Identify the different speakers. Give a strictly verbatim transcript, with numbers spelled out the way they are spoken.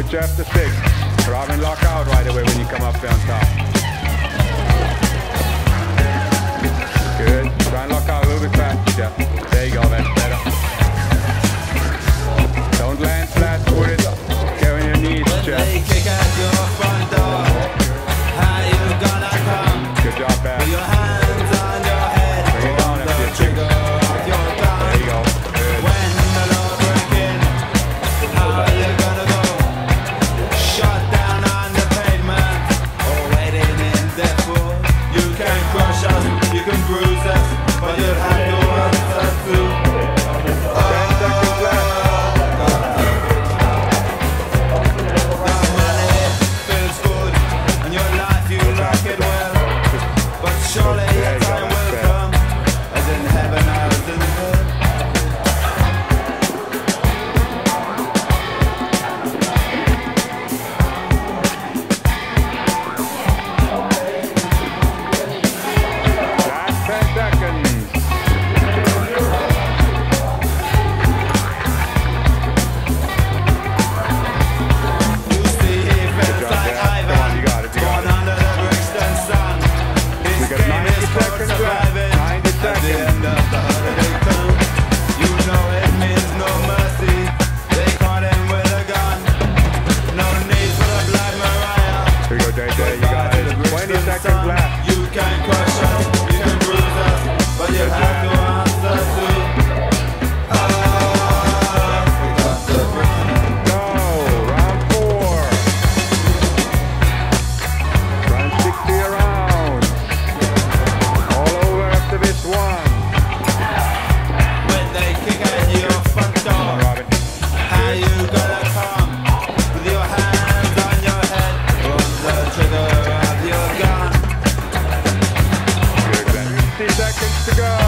Speaker 1: Switch after six. Robin, lock out right away when you come up there on top. Good. Try and lock out a little bit faster, Jeff. There you go, that's better. Don't land flat footed. Get on your knees, Jeff.
Speaker 2: They kick at your front door. How you gonna come?
Speaker 1: Good job, Pat.
Speaker 2: With your hands on your head.
Speaker 1: Bring it down after your trigger
Speaker 2: of your gun.
Speaker 1: There you go. Good.
Speaker 2: When the law break in, how you gonna go? Shot down on the pavement, or waiting in death row. You can crush us, you can bruise us, but you'll have to answer to.
Speaker 1: Ten seconds left.
Speaker 2: Surely your time will come, as in heaven as in hell.
Speaker 1: Last ten seconds.
Speaker 2: You see he feels like Ivan, born under the Brixton sun. This game is for surviving at the end of the holiday term. You know it means no mercy. They caught him with a gun. No need for the Black Mariah.
Speaker 1: Here we go, J J. You got it. twenty seconds left.
Speaker 2: You can crush us, you can bruise us, but you have to answer to. Ah, we got the run.
Speaker 1: Go. Round four. Run sixty around. All over after this one.
Speaker 2: When they kick at your front
Speaker 1: Come on,
Speaker 2: door,
Speaker 1: Robin.
Speaker 2: how you gonna come? With your hands on your head, on the trigger of your gun.
Speaker 1: Good, Glenn. fifty seconds to go.